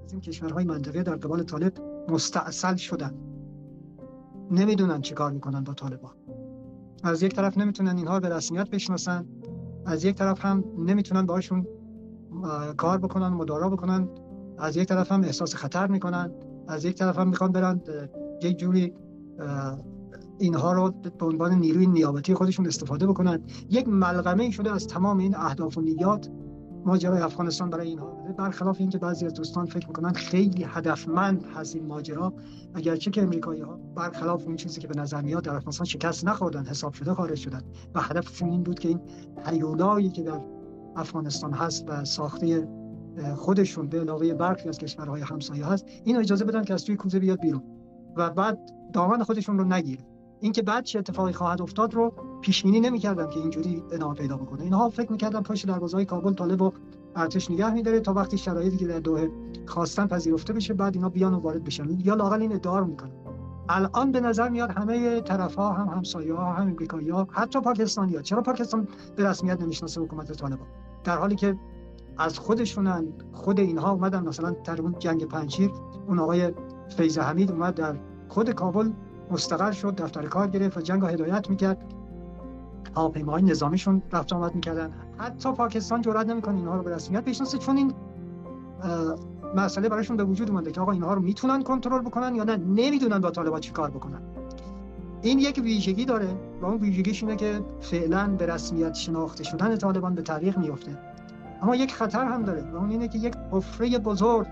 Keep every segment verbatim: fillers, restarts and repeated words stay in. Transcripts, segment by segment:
از این کشورهای منطقه در قبال طالب مستأصل شدن، نمیدونن چی کار میکنن با طالبان. از یک طرف نمیتونن اینها به رسمیت بشناسن، از یک طرف هم نمیتونن باشون کار بکنن، مدارا بکنن، از یک طرف هم احساس خطر میکنن، از یک طرف هم میخوان برن یک جوری اینها رو به عنوان نیروی نیابتی خودشون استفاده بکنن. یک ملغمه شده از تمام این اهداف و نیات ماجرای افغانستان برای اینها، برخلاف اینکه بعضی از دوستان فکر میکنن خیلی هدفمند هست این ماجرا، اگرچه که امریکایی‌ها برخلاف اون چیزی که به نظر میاد در افغانستان شکست نخوردن، حساب شده خارج شدن و هدفشون این بود که این هیولایی که در افغانستان هست و ساخته خودشون به علاوه برخی از کشورهای همسایه هست، اینو اجازه بدن که از توی کوزه بیاد بیرون و بعد دامن خودشون رو نگیره. اینکه بعد چه اتفاقی خواهد افتاد رو پیش بینی نمی‌کردن که اینجوری ادامه پیدا بکنه. اینها فکر می‌کردن پشت دروازه‌های کابل طالب و ارتش نگه می‌داره تا وقتی شرایطی که در دوحه خواستن پذیرفته بشه، بعد اینا بیان و وارد بشن، یا لااقل این ادعا رو می‌کنن. الان به نظر میاد همه طرف‌ها، هم همسایه‌ها، هم امریکایی‌ها، حتی پاکستانی‌ها، چرا پاکستان به رسمیت نمی‌شناسه حکومت طالبان، در حالی که از خودشونن، خود اینها اومدن مثلا در اون جنگ پنجشیر اون آقای فیض حمید اومد در خود کابل مستقر شد، دفتر کار گرفت و جنگ رو هدایت میکرد، هواپیماهای نظامیشون رفت آمد میکردن. حتی پاکستان جرئت نمیکنه اینها رو به رسمیت بشناسه، چون این مسئله براشون به وجود اومده که آقا اینها رو میتونن کنترل بکنن یا نه، نمیدونن با طالبان چی کار بکنن. این یک ویژگی داره و اون ویژگیش اینه که فعلا به رسمیت شناخته شدن طالبان به تعویق میفته، اما یک خطر هم داره و اون اینه که یک حفره بزرگ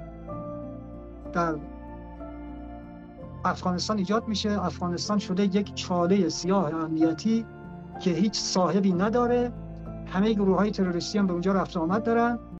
در افغانستان ایجاد میشه. افغانستان شده یک چاله سیاه امنیتی که هیچ صاحبی نداره، همه گروه‌های تروریستی هم به اونجا رفت آمد دارن